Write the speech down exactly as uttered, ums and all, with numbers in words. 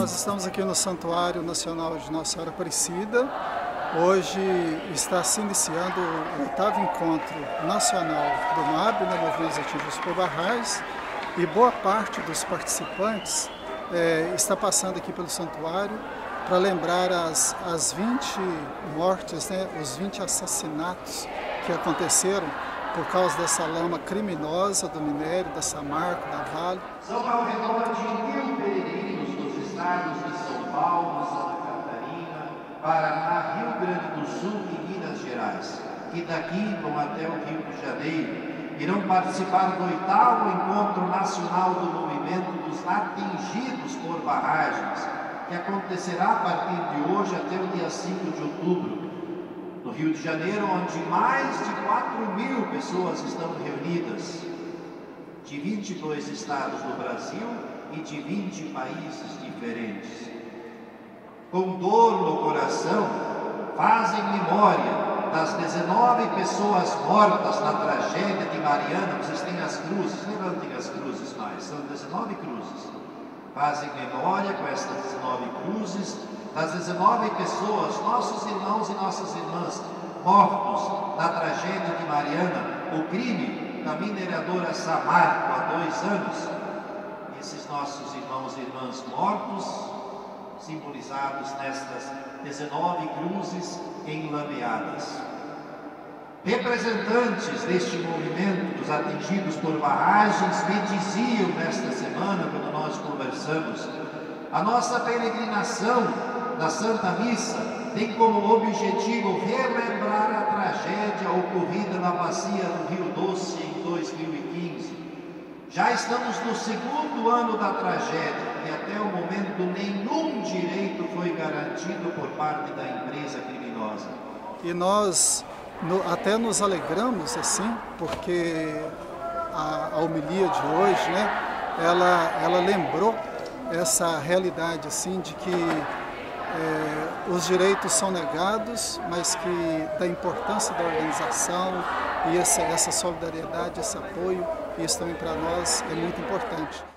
Nós estamos aqui no Santuário Nacional de Nossa Senhora Aparecida. Hoje está se iniciando o oitavo encontro nacional do M A B, né, Movimentos Atingidos por Barragens, e boa parte dos participantes é, está passando aqui pelo santuário para lembrar as, as vinte mortes, né, os vinte assassinatos que aconteceram por causa dessa lama criminosa do minério, da Samarco, da Vale. São ao redor de mil peregrinos dos estados de São Paulo, Santa Catarina, Paraná, Rio Grande do Sul e Minas Gerais, que daqui vão até o Rio de Janeiro, irão participar do oitavo Encontro Nacional do Movimento dos Atingidos por Barragens, que acontecerá a partir de hoje até o dia cinco de outubro, no Rio de Janeiro, onde mais de quatro mil pessoas estão reunidas, de vinte e dois estados do Brasil e de vinte países diferentes. Com dor no coração, fazem memória das dezenove pessoas mortas na tragédia de Mariana. Vocês têm as cruzes, não tem as cruzes mais, são dezenove cruzes. Fazem memória com essas dezenove cruzes das dezenove pessoas, nossos irmãos e nossas irmãs, mortos na tragédia de Mariana, o crime da mineradora Samarco há dois anos. Esses nossos irmãos e irmãs mortos, simbolizados nestas dezenove cruzes enlameadas. Representantes deste movimento dos atingidos por barragens me diziam nesta semana, quando nós conversamos, a nossa peregrinação na Santa Missa tem como objetivo relembrar a tragédia ocorrida na bacia do Rio Doce em dois mil e quinze. Já estamos no segundo ano da tragédia e até o momento nenhum direito foi garantido por parte da empresa criminosa. E nós no, até nos alegramos assim, porque a, a homilia de hoje, né, ela, ela lembrou essa realidade assim de que É, os direitos são negados, mas que da importância da organização e essa, essa solidariedade, esse apoio, isso também para nós é muito importante.